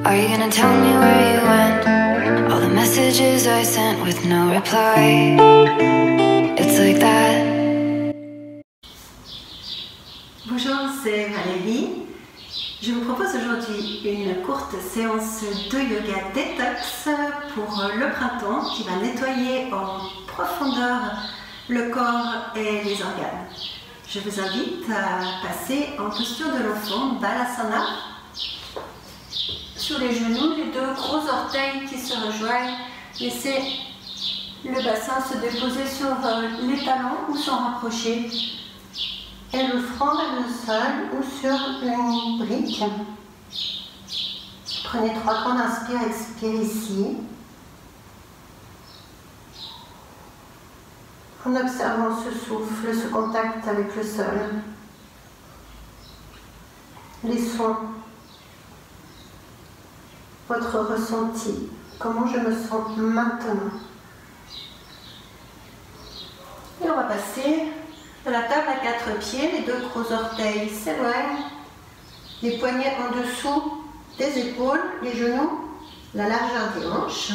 Are you gonna tell me where you went? All the messages I sent with no reply. It's like that. Bonjour, c'est Valérie. Je vous propose aujourd'hui une courte séance de yoga détox pour le printemps qui va nettoyer en profondeur le corps et les organes. Je vous invite à passer en posture de l'enfant, Balasana. Sur les genoux, les deux gros orteils qui se rejoignent. Laissez le bassin se déposer sur les talons ou s'en rapprocher. Et le front vers le sol ou sur une brique. Prenez 3 grandes inspires, expirez ici. En observant ce souffle, ce contact avec le sol. Les sons. Votre ressenti. Comment je me sens maintenant. Et on va passer de la table à 4 pieds, les deux gros orteils s'éloignent, les poignets en dessous des épaules, les genoux, la largeur des hanches.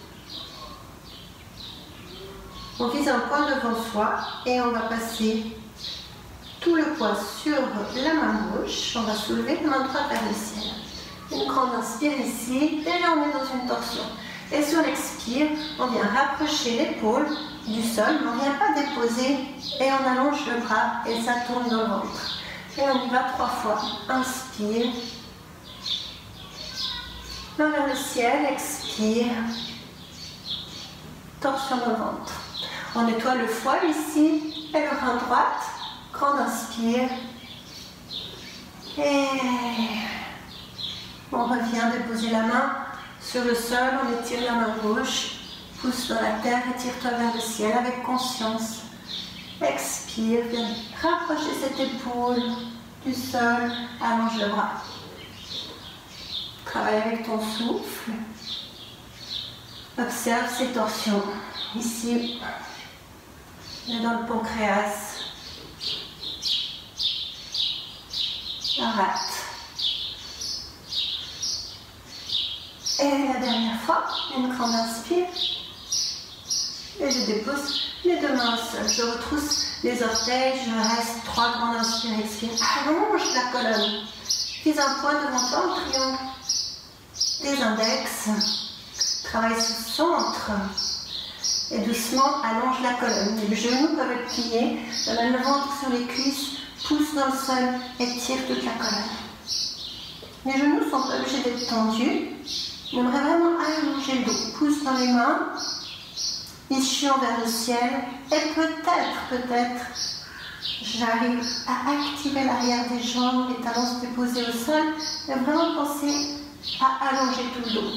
On vise un point devant soi et on va passer tout le poids sur la main gauche. On va soulever la main droite vers le ciel. Une grande inspire ici, déjà on est dans une torsion. Et sur l'expire, on vient rapprocher l'épaule du sol, mais on ne vient pas déposer et on allonge le bras et ça tourne dans le ventre. Et on y va 3 fois. Inspire. Main vers le ciel, expire. Torsion dans le ventre. On nettoie le foie ici et le rein droite. Grande inspire. Et on revient déposer la main sur le sol, on étire la main gauche. Pousse dans la terre, étire-toi vers le ciel avec conscience. Expire, viens rapprocher cette épaule du sol, allonge le bras. Travaille avec ton souffle. Observe ces torsions. Ici, on est dans le pancréas. La rate. Et la dernière fois, une grande inspire. Et je dépose les deux mains au sol. Je retrousse les orteils, je reste 3 grandes inspires, expire. Allonge la colonne. Fais un point devant toi en triangle. Des index. Travaille sous le centre. Et doucement, allonge la colonne. Les genoux peuvent être pliés. Amène le ventre sur les cuisses. Pousse dans le sol et tire toute la colonne. Les genoux ne sont pas obligés d'être tendus. J'aimerais vraiment allonger le dos. Pousse dans les mains. Ischion vers le ciel. Et peut-être, j'arrive à activer l'arrière des jambes, les talons se déposer au sol. Mais vraiment penser à allonger tout le dos.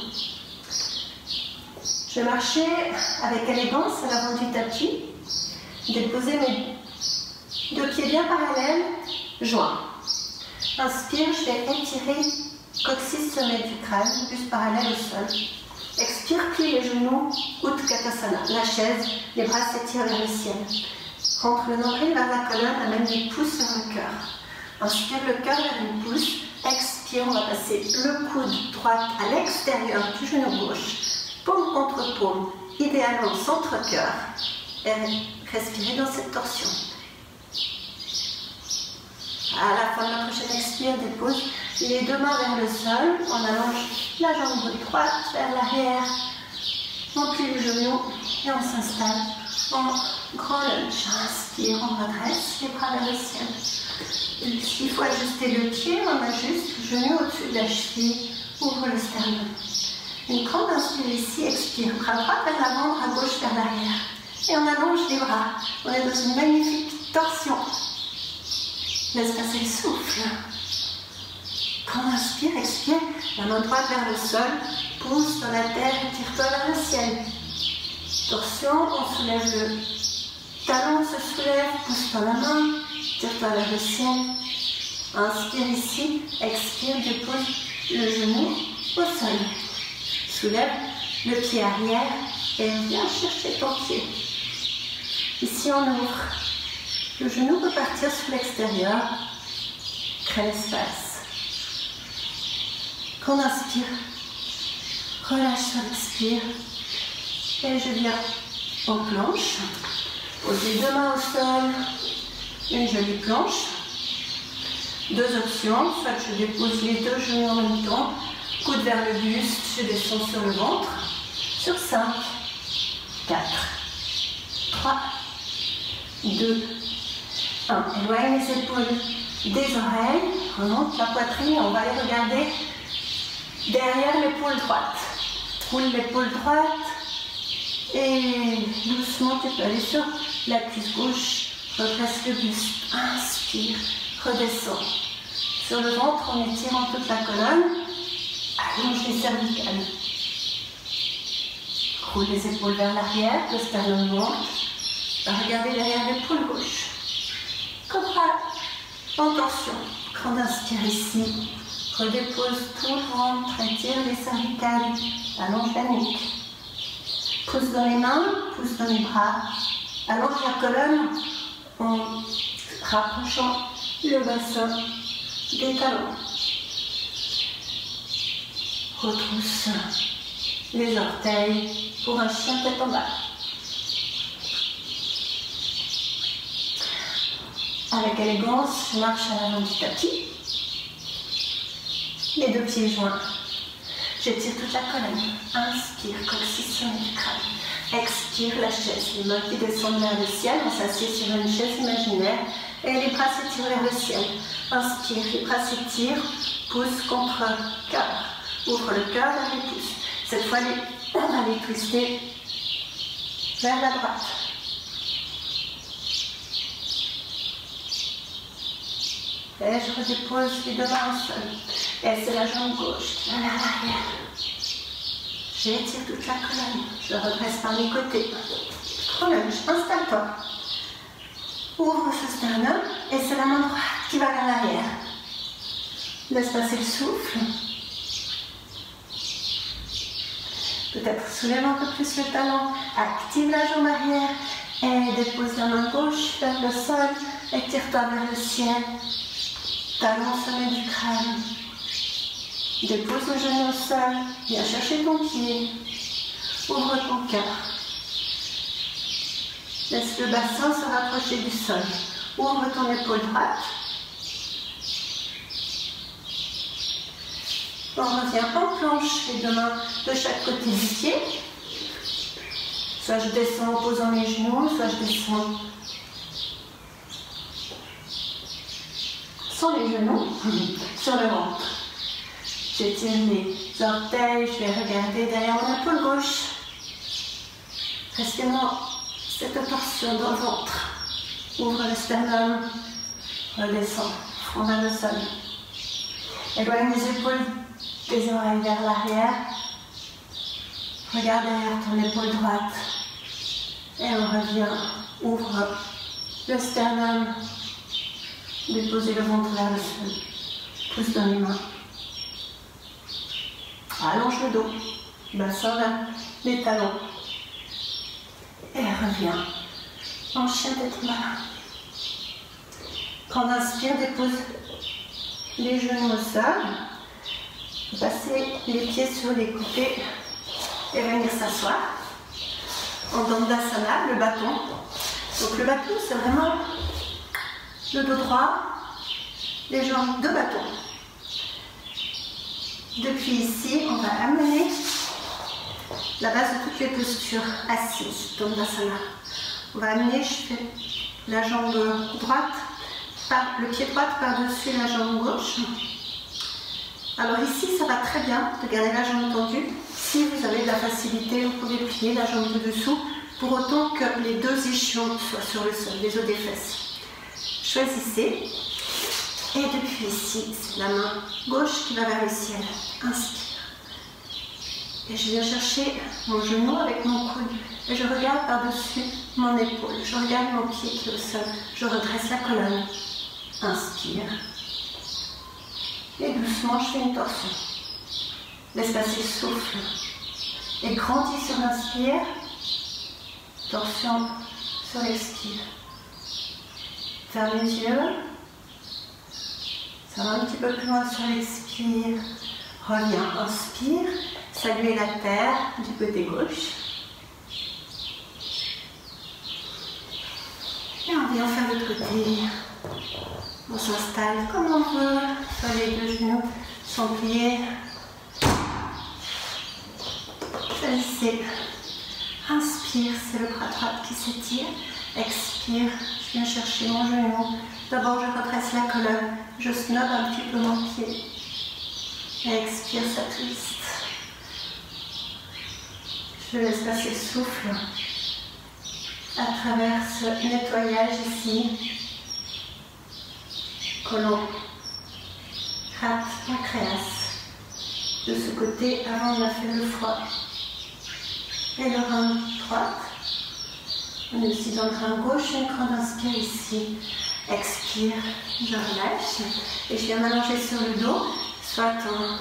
Je vais marcher avec élégance à l'avant du tapis. Déposer mes 2 pieds bien parallèles, joints. Inspire, je vais étirer coccyx sommet du crâne, plus parallèle au sol. Expire, plie les genoux, Utkatasana, la chaise, les bras s'étirent vers le ciel. Rentre le nombril vers la colonne, amène les pouces sur le cœur. Inspire le cœur vers une pouce. Expire, on va passer le coude droit à l'extérieur du genou gauche. Paume contre paume, idéalement centre-cœur. Et respirez dans cette torsion. À la fin de la prochaine expire, dépose les 2 mains vers le sol. On allonge la jambe droite vers l'arrière. On plie le genou et on s'installe en grand lunge. Inspire, on redresse les bras vers le ciel. S'il faut ajuster le pied, on ajuste le genou au-dessus de la cheville. Ouvre le sternum. Une grande inspire ici, expire. Bras droit vers l'avant, bras gauche vers l'arrière. Et on allonge les bras. On est dans une magnifique torsion. Laisse passer le souffle. Quand on inspire, expire, la main droite vers le sol, pousse dans la terre, tire-toi vers le ciel. Torsion, on soulève le talon, se soulève, pousse dans la main, tire-toi vers le ciel. Inspire ici, expire, dépose le genou au sol. Soulève le pied arrière et viens chercher ton pied. Ici, on ouvre. Le genou peut partir sur l'extérieur. Crée l'espace. Quand on inspire, relâche sur l'expire. Et je viens en planche. Pose les deux mains au sol. Une jolie planche. Deux options, soit je dépose les deux genoux en même temps, coude vers le buste, je descends sur le ventre. Sur 5, 4, 3, 2, 1. Éloigne les épaules des oreilles, remonte la poitrine, on va aller regarder derrière l'épaule droite. Roule l'épaule droite et doucement tu peux aller sur la cuisse gauche, redresse le buste, inspire, redescends. Sur le ventre en étirant toute la colonne, allonge les cervicales. Roule les épaules vers l'arrière, le sternum monte. Regardez derrière l'épaule gauche. Cobra en torsion. Grande inspire ici. Redépose tout le ventre, étire les cervicales, allonge la nuque. Pousse dans les mains, pousse dans les bras. Allonge la colonne en rapprochant le bassin des talons. Retrousse les orteils pour un chien tête en bas. Avec élégance, je marche à l'avant du tapis. Les deux pieds joints. J'étire toute la colonne. Inspire, coccyx sommet du crâne. Expire la chaise. Les mains qui descendent vers le ciel. On s'assied sur une chaise imaginaire. Et les bras s'étirent vers le ciel. Inspire, les bras s'étirent. Pousse contre le cœur. Ouvre le cœur vers les pouces. Cette fois, on va les twister vers la droite. Et je redépose les deux mains au sol. Et c'est la jambe gauche qui va vers l'arrière. J'étire toute la colonne. Je redresse par les côtés. Prolonge, installe-toi. Ouvre ce sternum et c'est la main droite qui va vers l'arrière. Laisse passer le souffle. Peut-être soulève un peu plus le talon. Active la jambe arrière et dépose la main gauche vers le sol. Étire-toi vers le ciel. Talon sommet du crâne. Dépose le genou au sol. Viens chercher ton pied. Ouvre ton cœur. Laisse le bassin se rapprocher du sol. Ouvre ton épaule droite. On revient en planche, les deux mains de chaque côté du pied. Soit je descends en posant les genoux, soit je descends sans les genoux, sur le ventre. J'étire les orteils, je vais regarder derrière mon épaule gauche. Restez-moi cette torsion dans le ventre. Ouvre le sternum, redescends, front vers le sol. Éloigne les épaules des oreilles vers l'arrière. Regarde derrière ton épaule droite. Et on revient. Ouvre le sternum. Déposez le ventre vers le sol. Pousse dans les mains. Allonge le dos. Bassin vers les talons. Et reviens. En chien tête en bas. Quand on inspire, dépose les genoux au sol. Passer les pieds sur les côtés et venir s'asseoir en Dandasana, le bâton. Donc le bâton, c'est vraiment le dos droit, les jambes de bâton. Depuis ici, on va amener la base de toutes les postures assises, Dandasana. On va amener, je fais la jambe droite, le pied droit par-dessus la jambe gauche. Alors ici, ça va très bien de garder la jambe tendue. Si vous avez de la facilité, vous pouvez plier la jambe de dessous pour autant que les deux ischions soient sur le sol, les os des fesses. Choisissez. Et depuis ici, c'est la main gauche qui va vers le ciel. Inspire. Et je viens chercher mon genou avec mon coude. Et je regarde par-dessus mon épaule. Je regarde mon pied qui est au sol. Je redresse la colonne. Inspire. Et doucement, je fais une torsion. Laisse passer le souffle. Et grandis sur l'inspire. Torsion sur l'expire. Ferme les yeux. Ça va un petit peu plus loin sur l'expire. Reviens, inspire. saluer la terre du côté gauche. Et on vient faire l'autre côté. On s'installe comme on veut, soit les deux genoux sont pliés. Choisissez. Inspire, c'est le bras droit qui s'étire. Expire, je viens chercher mon genou. D'abord, je redresse la colonne. Je snob un petit peu mon pied. Et expire, ça twist. Je laisse passer le souffle à travers ce nettoyage ici. Côlon, rate, pancréas. De ce côté, avant on a fait le foie. Et le rein droite. On est aussi dans le rein gauche. Une grande inspire ici. Expire, je relâche. Et je viens m'allonger sur le dos, soit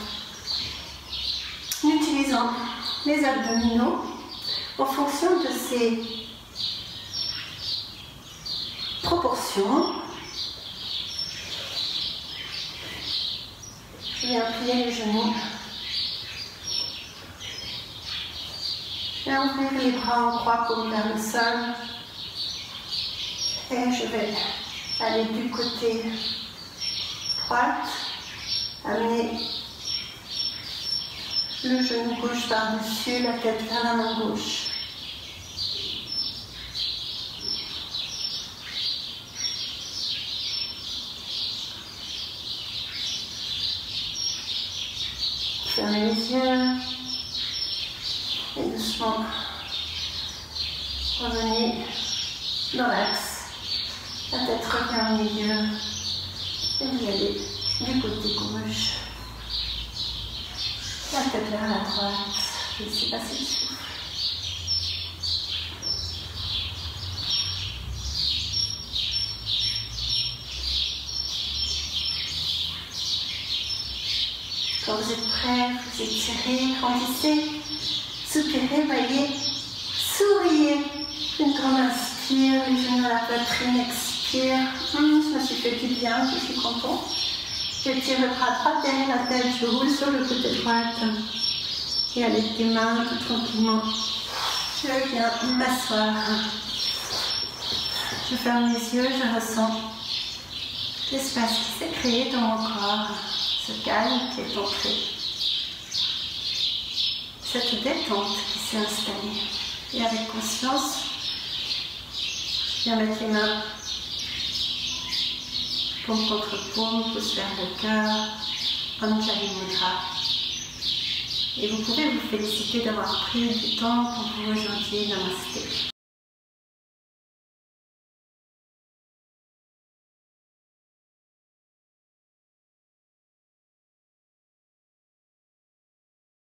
en utilisant les abdominaux en fonction de ces proportions. Je viens plier les genoux. Je vais ouvrir les bras en croix comme vers le sol. Et je vais aller du côté droit, amener le genou gauche par-dessus, la tête vers la main gauche. Fermez les yeux. Et doucement, revenez dans l'axe. La tête revient au milieu. Et vous allez du côté gauche. La tête vers la droite. Laissez passer le souffle. Quand vous êtes prêts, vous étirez, grandissez. Soupirez, voyez, souriez. Une grande inspire, les genoux à la poitrine, expire. Je me suis fait du bien, je suis contente. Je tire le bras droit derrière la tête, je roule sur le côté droit. Et avec les mains, tout tranquillement, je viens m'asseoir. Je ferme les yeux, je ressens l'espace qui s'est créé dans mon corps, ce calme qui est entré. Cette détente qui s'est installée. Et avec conscience, je viens mettre les mains paume contre paume, pouce vers le cœur, Anjali Mudra. Et vous pouvez vous féliciter d'avoir pris du temps pour vous aujourd'hui. Namasté.